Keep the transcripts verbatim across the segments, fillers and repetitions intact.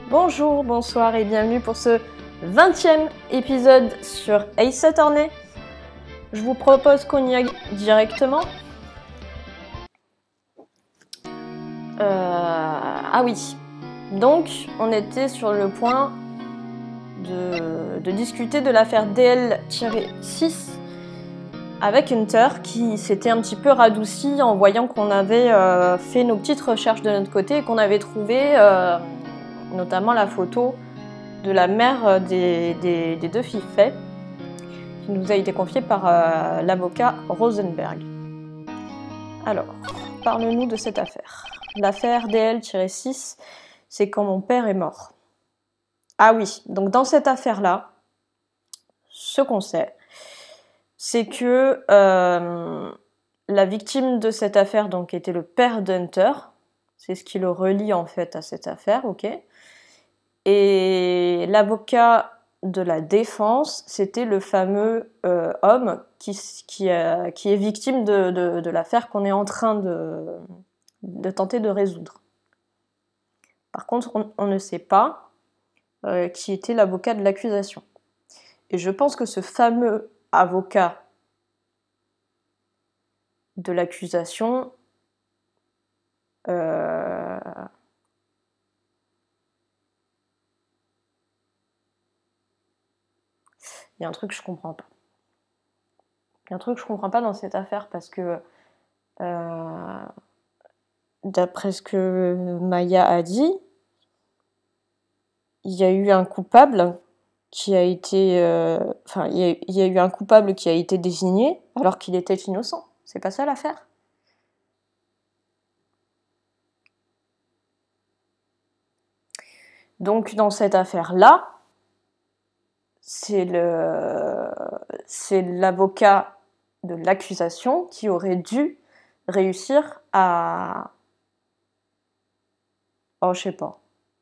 Bonjour, bonsoir et bienvenue pour ce vingtième épisode sur Ace Attorney. Je vous propose qu'on y aille directement. Euh, ah oui, donc on était sur le point de, de discuter de l'affaire D L six avec Hunter qui s'était un petit peu radouci en voyant qu'on avait euh, fait nos petites recherches de notre côté et qu'on avait trouvé euh, notamment la photo de la mère des, des, des deux filles faites qui nous a été confiée par euh, l'avocat Rosenberg. Alors, parle-nous de cette affaire. L'affaire D L six, c'est quand mon père est mort. Ah oui, donc dans cette affaire-là, ce qu'on sait, c'est que euh, la victime de cette affaire donc, était le père d'Hunter. C'est ce qui le relie en fait à cette affaire, ok. Et l'avocat de la défense, c'était le fameux euh, homme qui, qui, euh, qui est victime de, de, de l'affaire qu'on est en train de, de tenter de résoudre. Par contre, on, on ne sait pas euh, qui était l'avocat de l'accusation. Et je pense que ce fameux avocat de l'accusation euh, il y a un truc que je comprends pas. Il y a un truc que je comprends pas dans cette affaire parce que euh, d'après ce que Maya a dit, il y a eu un coupable qui a été, euh, enfin, il y, a, il y a eu un coupable qui a été désigné alors qu'il était innocent. C'est pas ça l'affaire? Donc dans cette affaire-là, c'est le, c'est l'avocat de l'accusation qui aurait dû réussir à, oh je sais pas.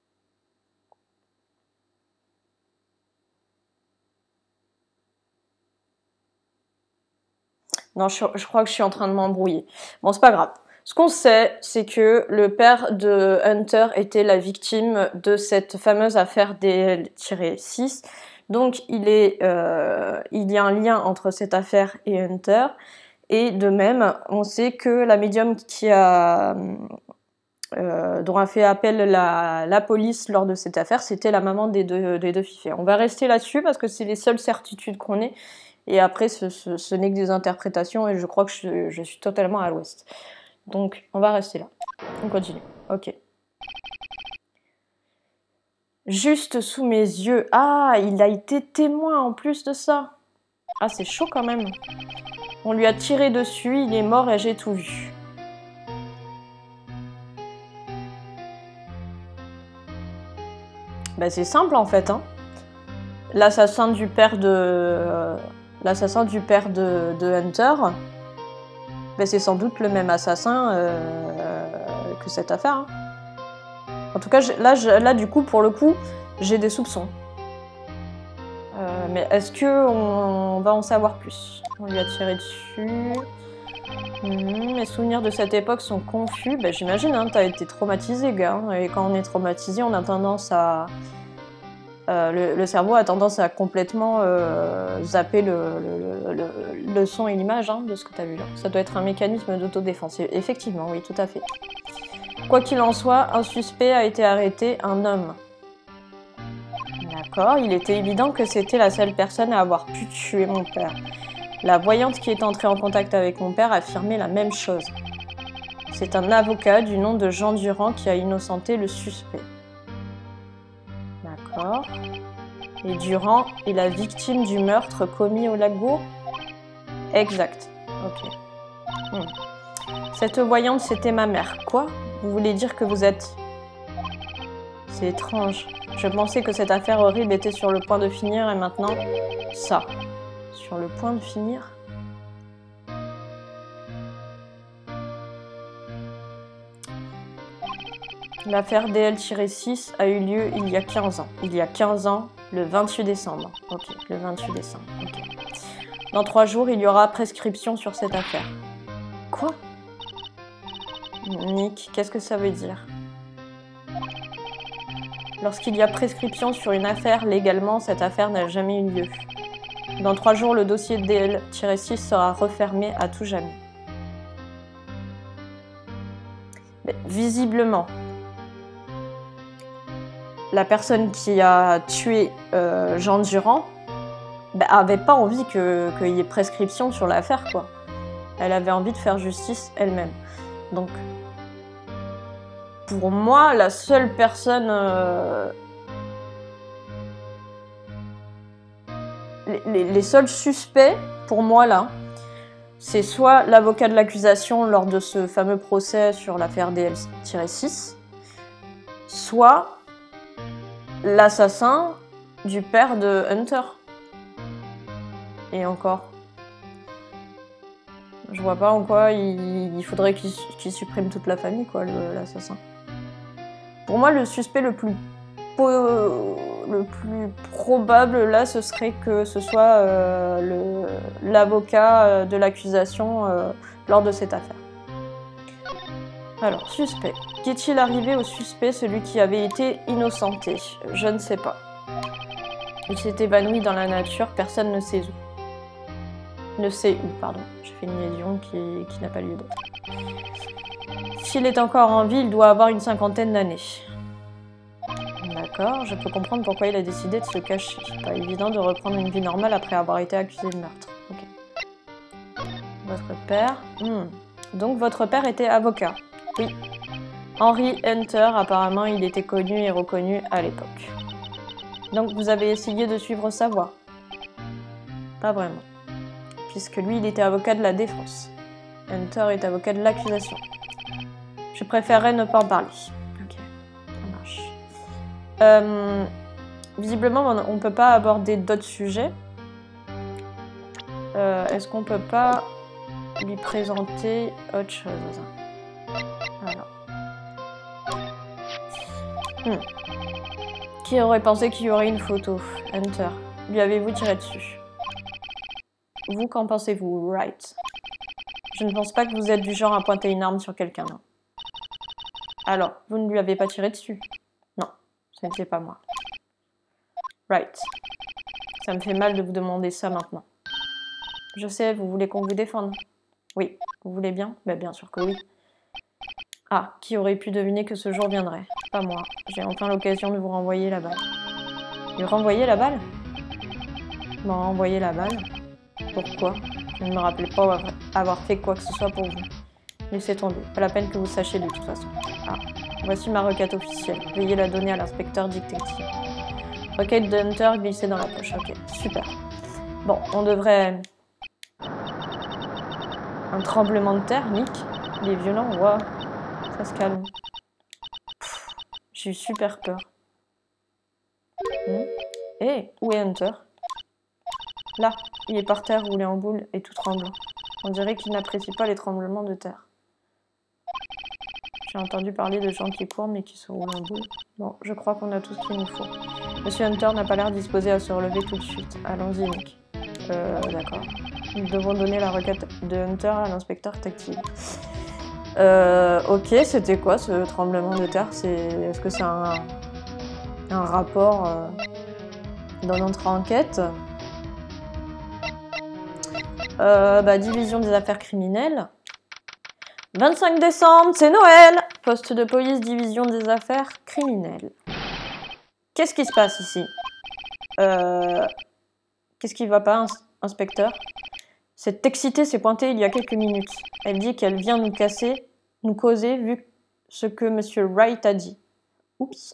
Non, je, je crois que je suis en train de m'embrouiller. Bon, c'est pas grave. Ce qu'on sait, c'est que le père de Hunter était la victime de cette fameuse affaire D L six. Donc, il, est, euh, il y a un lien entre cette affaire et Hunter. Et de même, on sait que la médium qui a, euh, dont a fait appel la, la police lors de cette affaire, c'était la maman des deux, des deux filles. On va rester là-dessus parce que c'est les seules certitudes qu'on ait. Et après, ce, ce, ce n'est que des interprétations et je crois que je, je suis totalement à l'ouest. Donc, on va rester là. On continue. Ok. Juste sous mes yeux. Ah, il a été témoin en plus de ça. Ah, c'est chaud quand même. On lui a tiré dessus, il est mort et j'ai tout vu. Bah, c'est simple en fait. Hein. L'assassin du père de... Euh, l'assassin du père de, de Hunter... Ben, c'est sans doute le même assassin euh, que cette affaire. Hein. En tout cas, là, là, du coup, pour le coup, j'ai des soupçons. Euh, mais est-ce qu'on va en savoir plus? On lui a tiré dessus. Mmh, mes souvenirs de cette époque sont confus. Ben, j'imagine, hein, t'as été traumatisé, gars. Et quand on est traumatisé, on a tendance à... Euh, le, le cerveau a tendance à complètement euh, zapper le, le, le, le son et l'image hein, de ce que tu as vu là. Ça doit être un mécanisme d'autodéfense. Effectivement, oui, tout à fait. Quoi qu'il en soit, un suspect a été arrêté, un homme. D'accord, il était évident que c'était la seule personne à avoir pu tuer mon père. La voyante qui est entrée en contact avec mon père affirmait la même chose. C'est un avocat du nom de Jean Durand qui a innocenté le suspect. D'accord. Et Durand est la victime du meurtre commis au lago? Exact. Ok. Hmm. Cette voyante, c'était ma mère. Quoi? Vous voulez dire que vous êtes... C'est étrange. Je pensais que cette affaire horrible était sur le point de finir et maintenant, ça. Sur le point de finir? L'affaire D L six a eu lieu il y a quinze ans. Il y a quinze ans, le vingt-huit décembre. Ok, le vingt-huit décembre. Ok. Dans trois jours, il y aura prescription sur cette affaire. Quoi? Nick, qu'est-ce que ça veut dire? Lorsqu'il y a prescription sur une affaire, légalement, cette affaire n'a jamais eu lieu. Dans trois jours, le dossier D L six sera refermé à tout jamais. Mais, visiblement, la personne qui a tué euh, Jean Durand bah, avait pas envie que, qu'il y ait prescription sur l'affaire, quoi. Elle avait envie de faire justice elle-même. Donc, pour moi, la seule personne... Euh... Les, les, les seuls suspects, pour moi, là, c'est soit l'avocat de l'accusation lors de ce fameux procès sur l'affaire D L six, soit l'assassin du père de Hunter. Et encore. Je vois pas en quoi il, il faudrait qu'il qu'il supprime toute la famille, quoi, l'assassin. Pour moi, le suspect le plus, le plus probable, là, ce serait que ce soit euh, l'avocat de l'accusation euh, lors de cette affaire. Alors, suspect. Qu'est-il arrivé au suspect, celui qui avait été innocenté? Je ne sais pas. Il s'est évanoui dans la nature, personne ne sait où. Ne sait où, pardon. J'ai fait une lésion qui, qui n'a pas lieu d'être. S'il est encore en vie, il doit avoir une cinquantaine d'années. D'accord, je peux comprendre pourquoi il a décidé de se cacher. Pas évident de reprendre une vie normale après avoir été accusé de meurtre. Ok. Votre père... Hmm. Donc votre père était avocat. Oui. Henry Hunter, apparemment, il était connu et reconnu à l'époque. Donc vous avez essayé de suivre sa voie? Pas vraiment. Puisque lui, il était avocat de la défense. Hunter est avocat de l'accusation. Je préférerais ne pas en parler. Ok, ça marche. Euh, visiblement, on ne peut pas aborder d'autres sujets. Euh, Est-ce qu'on peut pas lui présenter autre chose? Alors. Hmm. Qui aurait pensé qu'il y aurait une photo? Hunter. Lui avez-vous tiré dessus? Vous, qu'en pensez-vous? Right. Je ne pense pas que vous êtes du genre à pointer une arme sur quelqu'un, non. Alors, vous ne lui avez pas tiré dessus? Non, ce n'était pas moi. Right. Ça me fait mal de vous demander ça maintenant. Je sais, vous voulez qu'on vous défende? Oui. Vous voulez bien? Ben, bien sûr que oui. Ah, qui aurait pu deviner que ce jour viendrait? Pas moi. J'ai enfin l'occasion de vous renvoyer la balle. Lui renvoyer la balle? M'en renvoyer la balle? Pourquoi? Je ne me rappelle pas avoir fait quoi que ce soit pour vous. Laissez tomber. Pas la peine que vous sachiez de toute façon. Ah, voici ma requête officielle. Veuillez la donner à l'inspecteur détective. Requête de Hunter glissée dans la poche. Ok, super. Bon, on devrait... Un tremblement de terre, Nick. Il est violent, waouh. Ça se calme. J'ai eu super peur. Hé, hmm. Hey, où est Hunter? Là, il est par terre, roulé en boule et tout tremblant. On dirait qu'il n'apprécie pas les tremblements de terre. J'ai entendu parler de gens qui courent mais qui se roulent en boule. Bon, je crois qu'on a tout ce qu'il nous faut. Monsieur Hunter n'a pas l'air disposé à se relever tout de suite. Allons-y, Nick. Euh, d'accord. Nous devons donner la requête de Hunter à l'inspecteur tactile. Euh, ok, c'était quoi ce tremblement de terre? Est-ce que c'est un, un rapport euh, dans notre enquête? Euh, bah, division des affaires criminelles. vingt-cinq décembre, c'est Noël! Poste de police, division des affaires criminelles. Qu'est-ce qui se passe ici? euh, Qu'est-ce qui va pas, ins inspecteur? Cette excitée s'est pointée il y a quelques minutes. Elle dit qu'elle vient nous casser, nous causer, vu ce que Monsieur Wright a dit. Oups.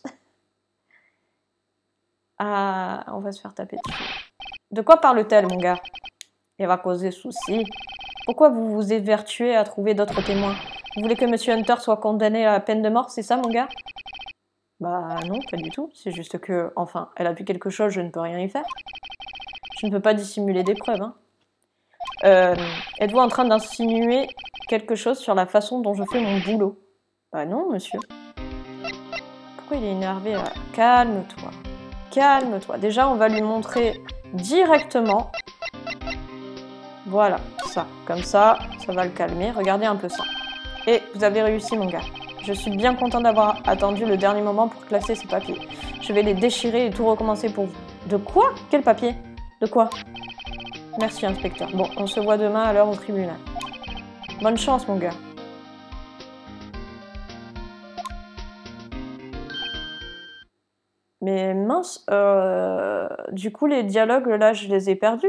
Ah, on va se faire taper dessus. De quoi parle-t-elle, mon gars? Elle va causer souci. Pourquoi vous vous évertuez à trouver d'autres témoins? Vous voulez que Monsieur Hunter soit condamné à la peine de mort, c'est ça, mon gars? Bah non, pas du tout. C'est juste que, enfin, elle a vu quelque chose, je ne peux rien y faire. Je ne peux pas dissimuler des preuves, hein. Euh, Êtes-vous en train d'insinuer quelque chose sur la façon dont je fais mon boulot? Bah non, monsieur. Pourquoi il est énervé là? Calme-toi. Calme-toi. Déjà, on va lui montrer directement... Voilà, ça. Comme ça, ça va le calmer. Regardez un peu ça. Et vous avez réussi, mon gars. Je suis bien content d'avoir attendu le dernier moment pour classer ces papiers. Je vais les déchirer et tout recommencer pour vous. De quoi? Quel papier? De quoi? Merci, inspecteur. Bon, on se voit demain à l'heure au tribunal. Bonne chance, mon gars. Mais mince, euh... du coup, les dialogues, là, je les ai perdus.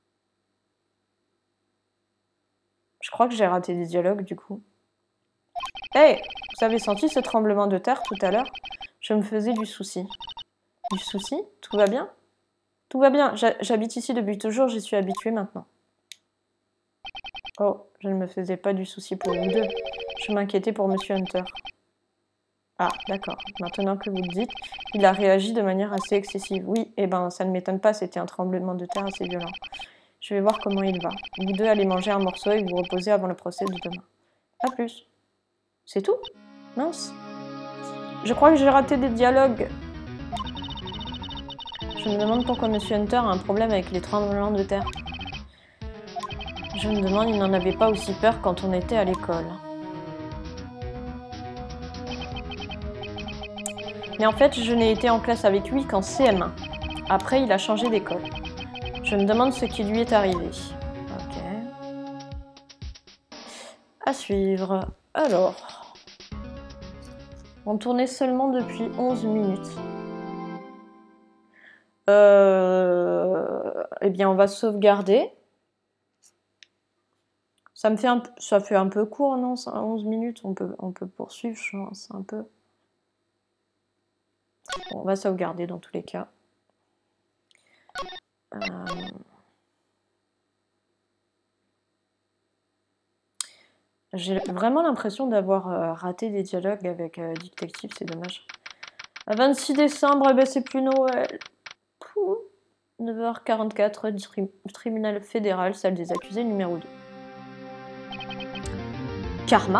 Je crois que j'ai raté des dialogues, du coup. Hey, vous avez senti ce tremblement de terre tout à l'heure? Je me faisais du souci. Du souci? Tout va bien? Tout va bien. J'habite ici depuis toujours, j'y suis habituée maintenant. Oh, je ne me faisais pas du souci pour vous deux. Je m'inquiétais pour Monsieur Hunter. Ah, d'accord. Maintenant que vous le dites, il a réagi de manière assez excessive. Oui, eh ben, ça ne m'étonne pas, c'était un tremblement de terre assez violent. Je vais voir comment il va. Vous deux allez manger un morceau et vous reposer avant le procès de demain. À plus. C'est tout? Mince. Je crois que j'ai raté des dialogues. Je me demande pourquoi Monsieur Hunter a un problème avec les tremblements de terre. Je me demande, il n'en avait pas aussi peur quand on était à l'école. Mais en fait, je n'ai été en classe avec lui qu'en C M un. Après, il a changé d'école. Je me demande ce qui lui est arrivé. Ok. À suivre. Alors. On tournait seulement depuis onze minutes. Euh... Eh bien, on va sauvegarder. Ça me fait un, ça fait un peu court, non? onze minutes, on peut, on peut poursuivre, je pense, un peu. Bon, on va sauvegarder dans tous les cas. Euh... J'ai vraiment l'impression d'avoir euh, raté des dialogues avec euh, Detective, c'est dommage. À vingt-six décembre, eh ben, c'est plus Noël. Pouh. neuf heures quarante-quatre, tri tribunal fédéral, salle des accusés numéro deux. Karma.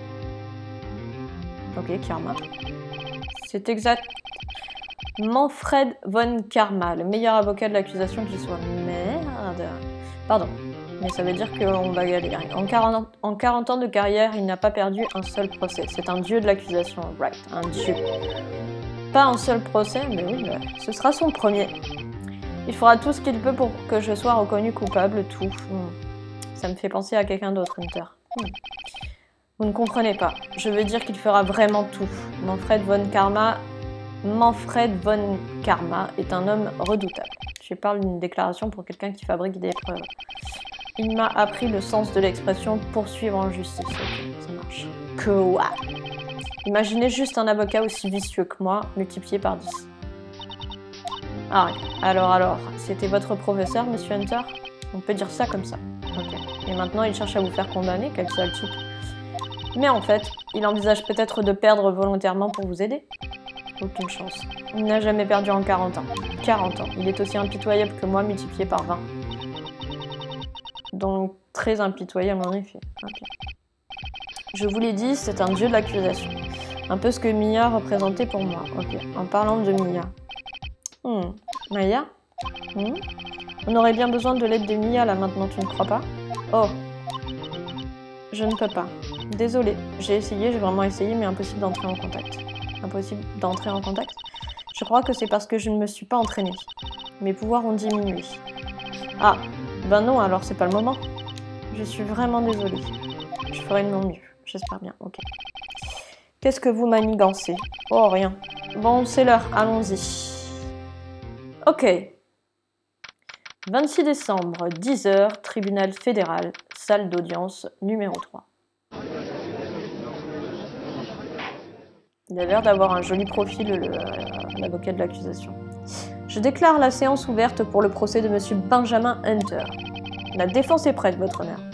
Ok, Karma. C'est exact. Manfred von Karma, le meilleur avocat de l'accusation qui soit. Merde. Pardon. Mais ça veut dire qu'on va galérer. En quarante, en quarante ans de carrière, il n'a pas perdu un seul procès. C'est un dieu de l'accusation. Right, un dieu. Pas un seul procès, mais oui, bah, ce sera son premier. Il fera tout ce qu'il peut pour que je sois reconnu coupable, tout. Hmm. Ça me fait penser à quelqu'un d'autre, Hunter. Hmm. Vous ne comprenez pas. Je veux dire qu'il fera vraiment tout. Manfred von Karma... Manfred von Karma est un homme redoutable. Je parle d'une déclaration pour quelqu'un qui fabrique des preuves. Il m'a appris le sens de l'expression « poursuivre en justice ». Ok, ça marche. Quoi? Imaginez juste un avocat aussi vicieux que moi, multiplié par dix. Ah, alors, alors, c'était votre professeur, Monsieur Hunter? On peut dire ça comme ça. Ok. Et maintenant, il cherche à vous faire condamner, quel sale type. Mais en fait, il envisage peut-être de perdre volontairement pour vous aider. Aucune chance. Il n'a jamais perdu en quarante ans. quarante ans. Il est aussi impitoyable que moi, multiplié par vingt. Donc, très impitoyable en effet. Okay. Je vous l'ai dit, c'est un dieu de l'accusation. Un peu ce que Mia représentait pour moi. Ok. En parlant de Mia. Hmm. Maya hmm. On aurait bien besoin de l'aide de Mia là maintenant, tu ne crois pas? Oh. Je ne peux pas. Désolée. J'ai essayé, j'ai vraiment essayé, mais impossible d'entrer en contact. Impossible d'entrer en contact? Je crois que c'est parce que je ne me suis pas entraînée. Mes pouvoirs ont diminué. Ah, ben non, alors c'est pas le moment. Je suis vraiment désolée. Je ferai de mon mieux. J'espère bien, ok. Qu'est-ce que vous manigancez? Oh, rien. Bon, c'est l'heure, allons-y. Ok. vingt-six décembre, dix heures, tribunal fédéral, salle d'audience numéro trois. Il a l'air d'avoir un joli profil, l'avocat de l'accusation. Je déclare la séance ouverte pour le procès de Monsieur Benjamin Hunter. La défense est prête, votre honneur.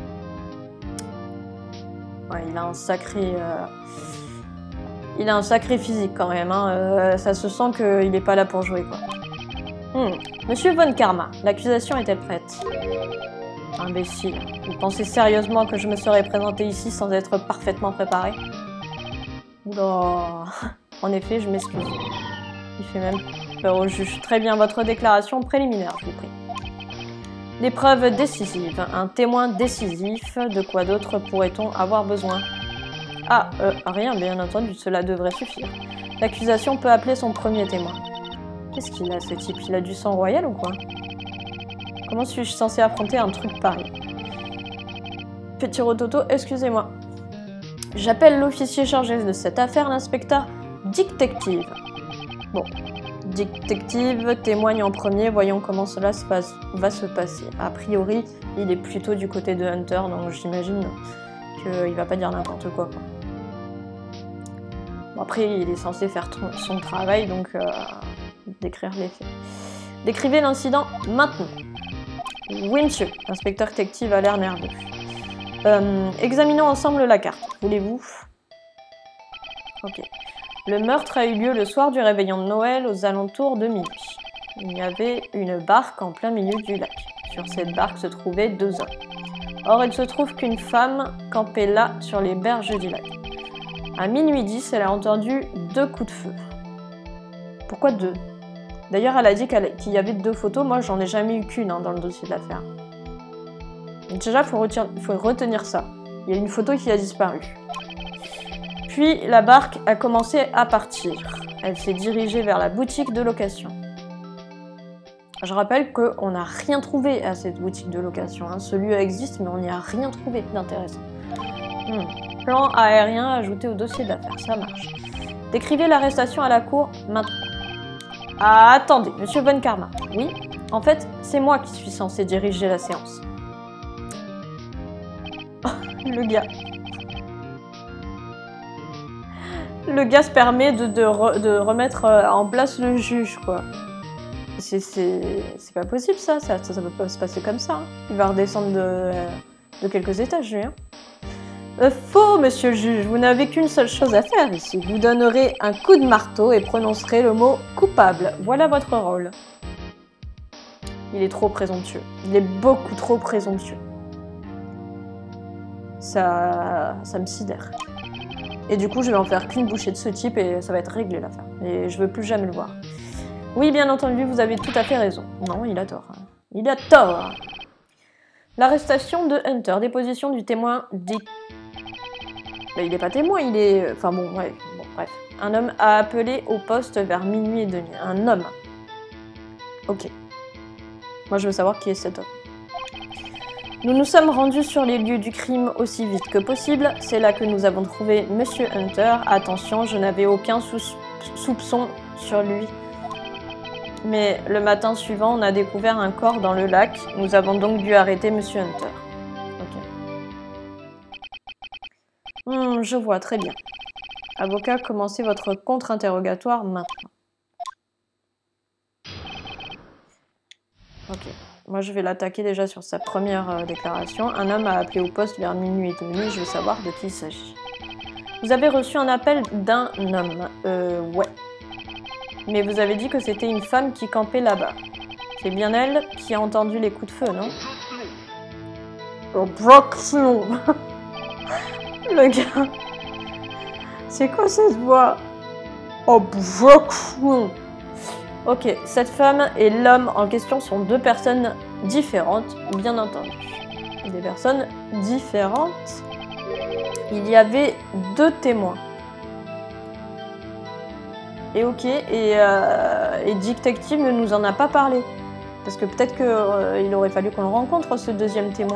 Ouais, il a un sacré... Euh... Il a un sacré physique quand même, hein. Euh, ça se sent qu'il n'est pas là pour jouer, quoi. Hmm. Monsieur von Karma, l'accusation est-elle prête? Imbécile. Vous pensez sérieusement que je me serais présenté ici sans être parfaitement préparé? Oula. En effet, je m'excuse. Il fait même peur au juge. Très bien, votre déclaration préliminaire, je vous prie. Des preuves décisives. Un témoin décisif. De quoi d'autre pourrait-on avoir besoin? Ah, euh, rien, bien entendu, cela devrait suffire. L'accusation peut appeler son premier témoin. Qu'est-ce qu'il a, ce type? Il a du sang royal ou quoi? Comment suis-je censé affronter un truc pareil? Petit Rototo, excusez-moi. J'appelle l'officier chargé de cette affaire, l'inspecteur Detective. Bon, Detective témoigne en premier, voyons comment cela se passe, va se passer. A priori, il est plutôt du côté de Hunter, donc j'imagine qu'il va pas dire n'importe quoi, quoi. Bon, après, il est censé faire son travail, donc euh, décrire les faits. Décrivez l'incident maintenant. Oui, monsieur. L'inspecteur détective a l'air nerveux. Euh, examinons ensemble la carte. Voulez-vous? Ok. Le meurtre a eu lieu le soir du réveillon de Noël aux alentours de minuit. Il y avait une barque en plein milieu du lac. Sur cette barque se trouvaient deux hommes. Or, il se trouve qu'une femme campait là, sur les berges du lac. À minuit dix, elle a entendu deux coups de feu. Pourquoi deux? D'ailleurs, elle a dit qu'il y avait deux photos. Moi, j'en ai jamais eu qu'une hein, dans le dossier de l'affaire. Déjà, il faut, faut retenir ça. Il y a une photo qui a disparu. Puis, la barque a commencé à partir. Elle s'est dirigée vers la boutique de location. Je rappelle qu'on n'a rien trouvé à cette boutique de location. Hein. Ce lieu existe, mais on n'y a rien trouvé d'intéressant. Hmm. Plan aérien ajouté au dossier d'affaires, ça marche. Décrivez l'arrestation à la cour maintenant. Ah, attendez, monsieur Von Karma. Oui, en fait, c'est moi qui suis censé diriger la séance. Oh, le gars. Le gars se permet de, de, re, de remettre en place le juge, quoi. C'est pas possible, ça. Ça, ça. ça peut pas se passer comme ça. Hein. Il va redescendre de, de quelques étages, lui. Hein. Euh, faux, monsieur le juge. Vous n'avez qu'une seule chose à faire ici. Vous donnerez un coup de marteau et prononcerez le mot coupable. Voilà votre rôle. Il est trop présomptueux. Il est beaucoup trop présomptueux. Ça, ça me sidère. Et du coup, je vais en faire qu'une bouchée de ce type et ça va être réglé l'affaire. Et je veux plus jamais le voir. Oui, bien entendu, vous avez tout à fait raison. Non, il a tort. Il a tort. L'arrestation de Hunter, déposition du témoin dit... Mais il n'est pas témoin, il est... Enfin bon, ouais, bon, bref. Un homme a appelé au poste vers minuit et demi. Un homme. Ok. Moi, je veux savoir qui est cet homme. Nous nous sommes rendus sur les lieux du crime aussi vite que possible. C'est là que nous avons trouvé Monsieur Hunter. Attention, je n'avais aucun sou soupçon sur lui. Mais le matin suivant, on a découvert un corps dans le lac. Nous avons donc dû arrêter Monsieur Hunter. Ok. Hmm, je vois, très bien. Avocat, commencez votre contre-interrogatoire maintenant. Ok. Moi, je vais l'attaquer déjà sur sa première euh, déclaration. Un homme a appelé au poste vers minuit et demi. Je veux savoir de qui il s'agit. Vous avez reçu un appel d'un homme. Euh, ouais. Mais vous avez dit que c'était une femme qui campait là-bas. C'est bien elle qui a entendu les coups de feu, non? Objection. Le gars. C'est quoi cette voix? Objection. Ok, cette femme et l'homme en question sont deux personnes différentes, bien entendu. Des personnes différentes. Il y avait deux témoins. Et ok, et, euh, et Detective ne nous en a pas parlé. Parce que peut-être qu'il euh, aurait fallu qu'on le rencontre, ce deuxième témoin.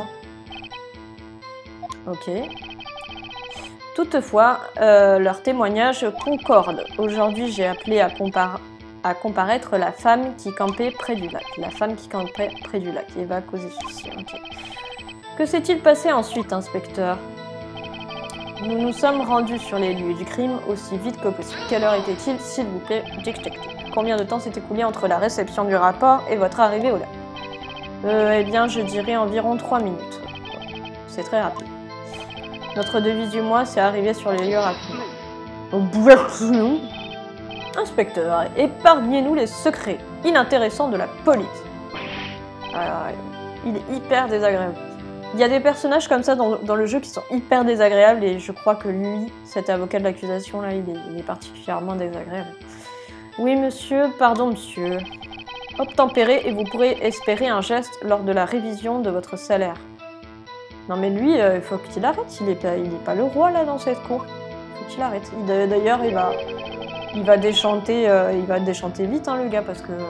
Ok. Toutefois, euh, leur témoignage concorde. Aujourd'hui, j'ai appelé à, compar à comparaître la femme qui campait près du lac. La femme qui campait près du lac et va causer souci. Okay. Que s'est-il passé ensuite, inspecteur? Nous nous sommes rendus sur les lieux du crime aussi vite que possible. Quelle heure était-il, s'il vous plaît, Detective? Combien de temps s'est écoulé entre la réception du rapport et votre arrivée au lac? euh, Eh bien, je dirais environ trois minutes. C'est très rapide. Notre devise du mois, c'est arriver sur les lieux rapidement. Inspecteur, épargnez-nous les secrets inintéressants de la police. Alors, il est hyper désagréable. Il y a des personnages comme ça dans, dans le jeu qui sont hyper désagréables et je crois que lui, cet avocat de l'accusation là, il est, il est particulièrement désagréable. Oui monsieur, pardon monsieur. Obtempérez et vous pourrez espérer un geste lors de la révision de votre salaire. Non mais lui, il euh, faut qu'il arrête, il est, pas, il est pas le roi là dans cette cour. qu'il arrête. D'ailleurs, il va, il va déchanter, euh, il va déchanter vite, hein, le gars, parce que, euh,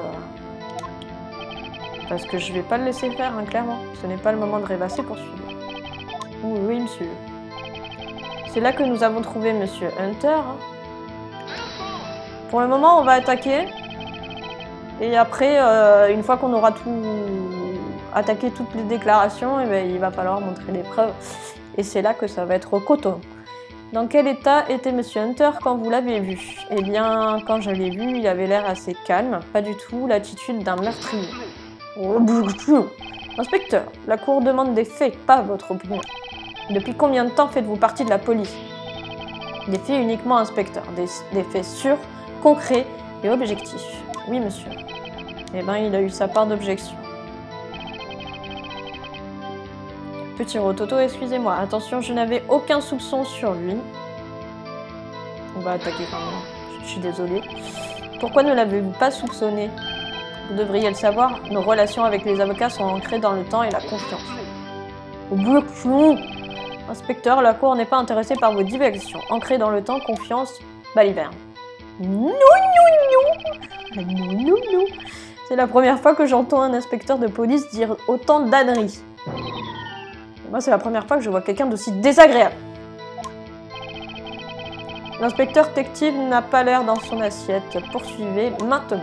parce que je vais pas le laisser faire, hein, clairement. Ce n'est pas le moment de rêvasser pour suivre. Oui, oui, monsieur. C'est là que nous avons trouvé Monsieur Hunter. Hein. Pour le moment, on va attaquer. Et après, euh, une fois qu'on aura tout attaqué toutes les déclarations, eh ben, il va falloir montrer les preuves. Et c'est là que ça va être coton. Dans quel état était Monsieur Hunter quand vous l'avez vu? Eh bien, quand je l'ai vu, il avait l'air assez calme. Pas du tout l'attitude d'un meurtrier. Inspecteur, la cour demande des faits, pas votre opinion. Depuis combien de temps faites-vous partie de la police? Des faits uniquement, inspecteur. Des, des faits sûrs, concrets et objectifs. Oui, monsieur. Eh bien, il a eu sa part d'objection. Petit Rototo, excusez-moi. Attention, je n'avais aucun soupçon sur lui. On va attaquer quand même. Je suis désolée. Pourquoi ne l'avez-vous pas soupçonné? Vous devriez le savoir, nos relations avec les avocats sont ancrées dans le temps et la confiance. Inspecteur, la cour n'est pas intéressée par vos diversions. Ancrées dans le temps, confiance, baliverne. Non, non, non. Non, non, non. C'est la première fois que j'entends un inspecteur de police dire autant d'âneries. Moi, c'est la première fois que je vois quelqu'un d'aussi désagréable. L'inspecteur détective n'a pas l'air dans son assiette. Poursuivez maintenant.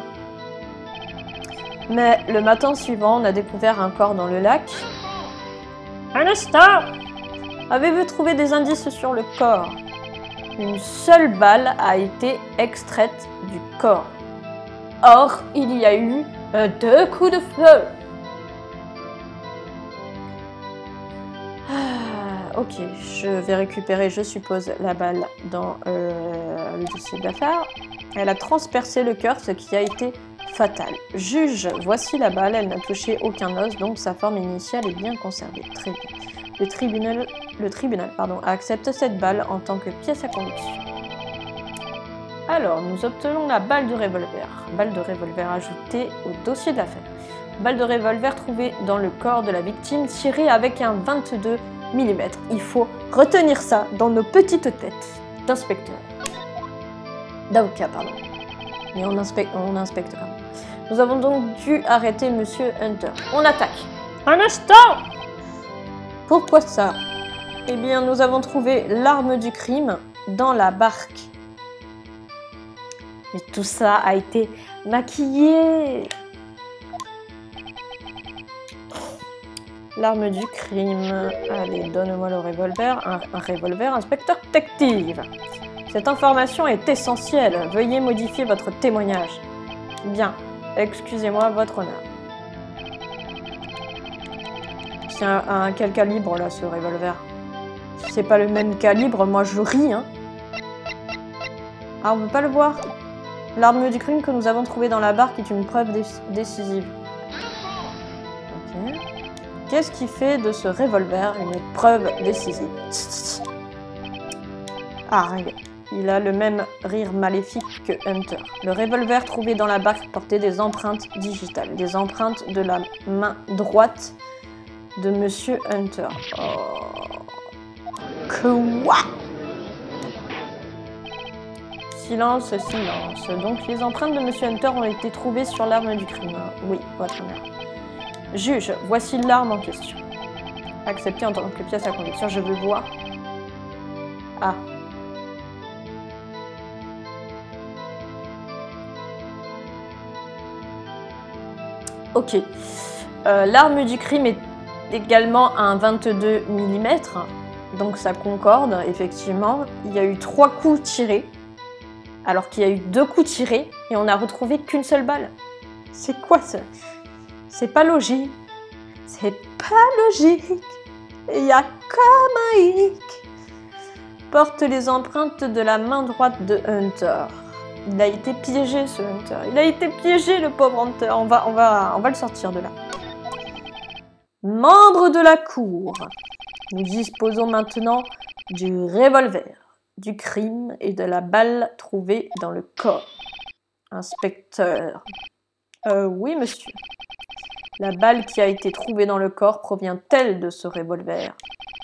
Mais le matin suivant, on a découvert un corps dans le lac. Un instant! Avez-vous trouvé des indices sur le corps? Une seule balle a été extraite du corps. Or, il y a eu euh, deux coups de feu. Ah, ok, je vais récupérer, je suppose, la balle dans euh, le dossier d'affaires. Elle a transpercé le cœur, ce qui a été fatal. Juge, voici la balle, elle n'a touché aucun os, donc sa forme initiale est bien conservée. Très bien. Le tribunal, le tribunal pardon, accepte cette balle en tant que pièce à conviction. Alors, nous obtenons la balle de revolver. Balle de revolver ajoutée au dossier de l'affaire. Balle de revolver trouvée dans le corps de la victime, tirée avec un vingt-deux millimètres. Il faut retenir ça dans nos petites têtes d'inspecteurs. D'avocat, pardon. Mais on inspecte, on inspecte quand même. Nous avons donc dû arrêter Monsieur Hunter. On attaque. Un instant! Pourquoi ça? Eh bien, nous avons trouvé l'arme du crime dans la barque. Mais tout ça a été maquillé. L'arme du crime. Allez, donne-moi le revolver. Un, un revolver, inspecteur détective. Cette information est essentielle. Veuillez modifier votre témoignage. Bien. Excusez-moi, votre honneur. C'est un, un quel calibre, là, ce revolver? Si c'est pas le même calibre, moi je ris, hein. Ah, on peut pas le voir. L'arme du crime que nous avons trouvée dans la barque est une preuve décisive. Ok. Qu'est-ce qui fait de ce revolver une preuve décisive? Ah, regarde. Il a le même rire maléfique que Hunter. Le revolver trouvé dans la barque portait des empreintes digitales, des empreintes de la main droite de Monsieur Hunter. Oh. Quoi? Silence, silence. Donc les empreintes de Monsieur Hunter ont été trouvées sur l'arme du crime. Oui, votre honneur. Juge, voici l'arme en question. Acceptée en tant que pièce à conviction, je veux voir. Ah. Ok. Euh, l'arme du crime est également un vingt-deux millimètres. Donc ça concorde, effectivement. Il y a eu trois coups tirés. Alors qu'il y a eu deux coups tirés. Et on n'a retrouvé qu'une seule balle. C'est quoi ça? C'est pas logique. C'est pas logique. Il y a comme un hic. Porte les empreintes de la main droite de Hunter. Il a été piégé, ce Hunter. Il a été piégé, le pauvre Hunter. On va, on va, on va le sortir de là. Membre de la cour. Nous disposons maintenant du revolver, du crime et de la balle trouvée dans le corps. Inspecteur. Euh, oui, monsieur. La balle qui a été trouvée dans le corps provient-elle de ce revolver?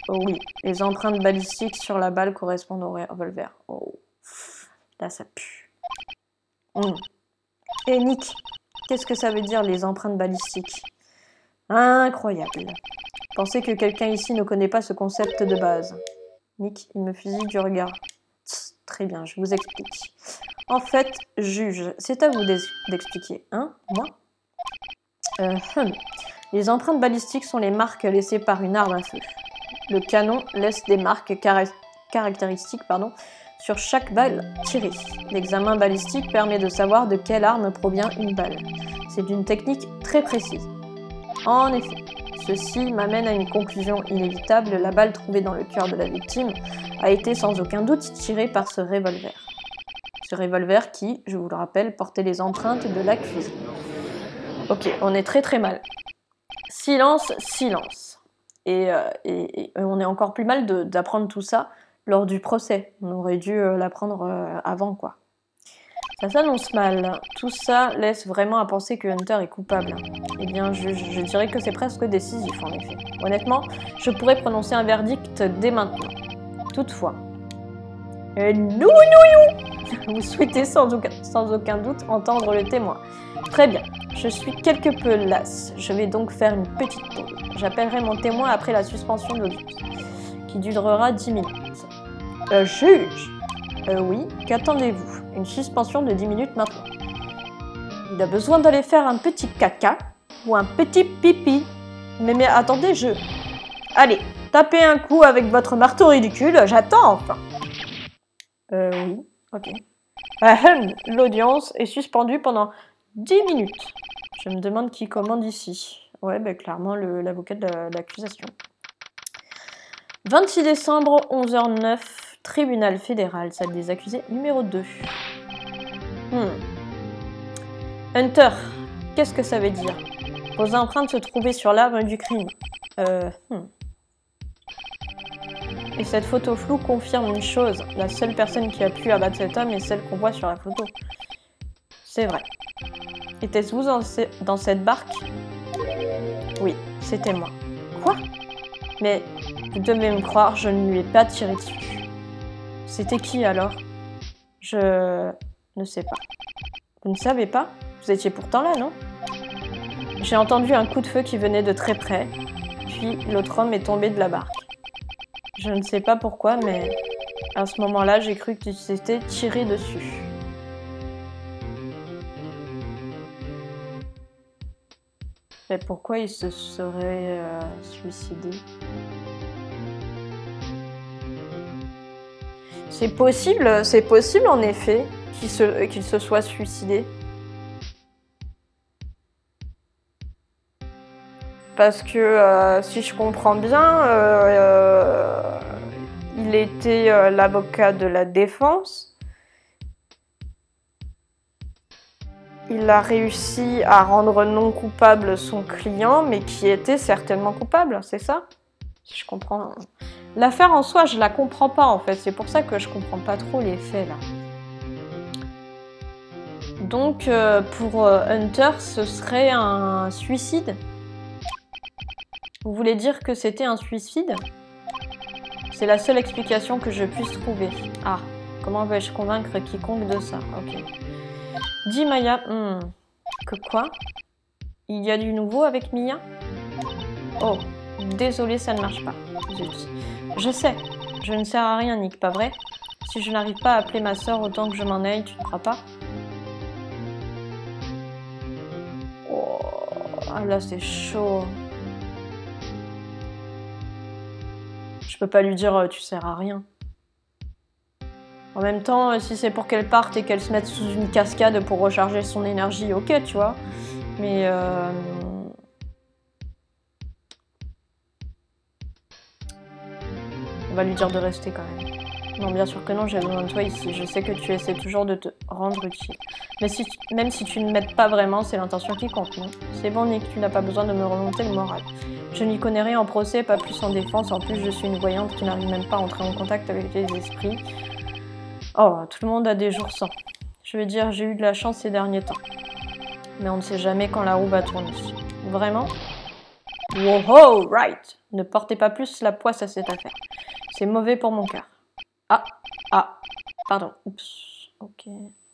Oh oui, les empreintes balistiques sur la balle correspondent au revolver. Oh, là ça pue. Mmh. Et Nick, qu'est-ce que ça veut dire les empreintes balistiques? Incroyable. Pensez que quelqu'un ici ne connaît pas ce concept de base. Nick, il me fusille du regard. Tss, très bien, je vous explique. En fait, juge, c'est à vous d'expliquer, hein, moi euh, hum. Les empreintes balistiques sont les marques laissées par une arme à feu. Le canon laisse des marques caractéristiques pardon, sur chaque balle tirée. L'examen balistique permet de savoir de quelle arme provient une balle. C'est une technique très précise. En effet, ceci m'amène à une conclusion inévitable. La balle trouvée dans le cœur de la victime a été sans aucun doute tirée par ce revolver. Ce revolver qui, je vous le rappelle, portait les empreintes de l'accusé. Ok, on est très très mal. Silence, silence. Et, euh, et, et on est encore plus mal d'apprendre tout ça lors du procès. On aurait dû euh, l'apprendre euh, avant, quoi. Ça s'annonce mal. Tout ça laisse vraiment à penser que Hunter est coupable. Eh bien, je, je dirais que c'est presque décisif, en effet. Honnêtement, je pourrais prononcer un verdict dès maintenant. Toutefois... Euh, non, non, non. Vous souhaitez sans aucun, sans aucun doute entendre le témoin. Très bien. Je suis quelque peu lasse. Je vais donc faire une petite pause. J'appellerai mon témoin après la suspension de l'audience, qui durera dix minutes. Euh, juge Euh, oui, qu'attendez-vous? Une suspension de dix minutes maintenant. Il a besoin d'aller faire un petit caca ou un petit pipi. Mais, mais attendez, je... Allez, tapez un coup avec votre marteau ridicule, j'attends enfin. Euh, oui, ok. Ahem, l'audience est suspendue pendant dix minutes. Je me demande qui commande ici. Ouais, bah clairement l'avocat de l'accusation. vingt-six décembre, onze heures neuf. Tribunal fédéral, salle des accusés, numéro deux. Hmm. Hunter, qu'est-ce que ça veut dire? Vos empreintes se trouvaient sur l'arme du crime. Euh, hmm. Et cette photo floue confirme une chose. La seule personne qui a pu abattre cet homme est celle qu'on voit sur la photo. C'est vrai. Était-ce vous dans, ce... dans cette barque? Oui, c'était moi. Quoi? Mais vous devez me croire, je ne lui ai pas tiré dessus. C'était qui alors? Je ne sais pas. Vous ne savez pas? Vous étiez pourtant là, non? J'ai entendu un coup de feu qui venait de très près, puis l'autre homme est tombé de la barque. Je ne sais pas pourquoi, mais à ce moment-là, j'ai cru qu'il s'était tiré dessus. Mais pourquoi il se serait euh, suicidé? C'est possible, c'est possible en effet qu'il se, qu'il se soit suicidé. Parce que euh, si je comprends bien, euh, euh, il était euh, l'avocat de la défense. Il a réussi à rendre non coupable son client, mais qui était certainement coupable, c'est ça? Si je comprends... L'affaire en soi, je la comprends pas en fait. C'est pour ça que je comprends pas trop les faits là. Donc euh, pour euh, Hunter, ce serait un suicide? Vous voulez dire que c'était un suicide? C'est la seule explication que je puisse trouver. Ah, comment vais-je convaincre quiconque de ça? Ok. Dis Maya, hmm. Que quoi? Il y a du nouveau avec Mia? Oh, désolé, ça ne marche pas. Zut. Je sais, je ne sers à rien, Nick, pas vrai? Si je n'arrive pas à appeler ma sœur autant que je m'en aille, tu ne crois pas? Oh, là c'est chaud. Je peux pas lui dire tu sers à rien. En même temps, si c'est pour qu'elle parte et qu'elle se mette sous une cascade pour recharger son énergie, ok, tu vois. Mais euh... on va lui dire de rester quand même. Non, bien sûr que non, j'ai besoin de toi ici. Je sais que tu essaies toujours de te rendre utile. Mais si tu... même si tu ne m'aides pas vraiment, c'est l'intention qui compte, non? C'est bon, Nick, tu n'as pas besoin de me remonter le moral. Je n'y connais rien en procès, pas plus en défense. En plus, je suis une voyante qui n'arrive même pas à entrer en contact avec les esprits. Oh, tout le monde a des jours sans. Je veux dire, j'ai eu de la chance ces derniers temps. Mais on ne sait jamais quand la roue va tourner. Vraiment? Wow, right. Ne portez pas plus la poisse à cette affaire. C'est mauvais pour mon cœur. Ah, ah, pardon. Oups, ok.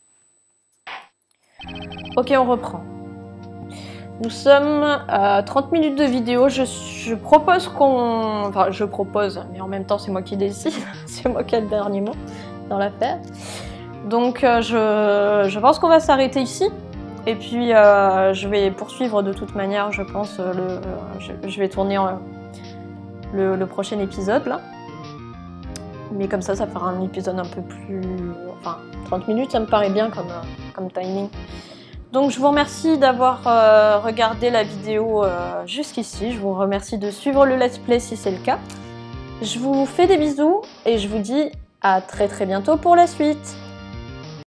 Ok, on reprend. Nous sommes à trente minutes de vidéo. Je, je propose qu'on... Enfin, je propose, mais en même temps, c'est moi qui décide. C'est moi qui ai le dernier mot dans l'affaire. Donc, euh, je, je pense qu'on va s'arrêter ici. Et puis, euh, je vais poursuivre de toute manière, je pense, le, euh, je, je vais tourner en, le, le prochain épisode, là. Mais comme ça, ça fera un épisode un peu plus... Enfin, trente minutes, ça me paraît bien comme, comme timing. Donc, je vous remercie d'avoir euh, regardé la vidéo euh, jusqu'ici. Je vous remercie de suivre le let's play si c'est le cas. Je vous fais des bisous et je vous dis à très très bientôt pour la suite.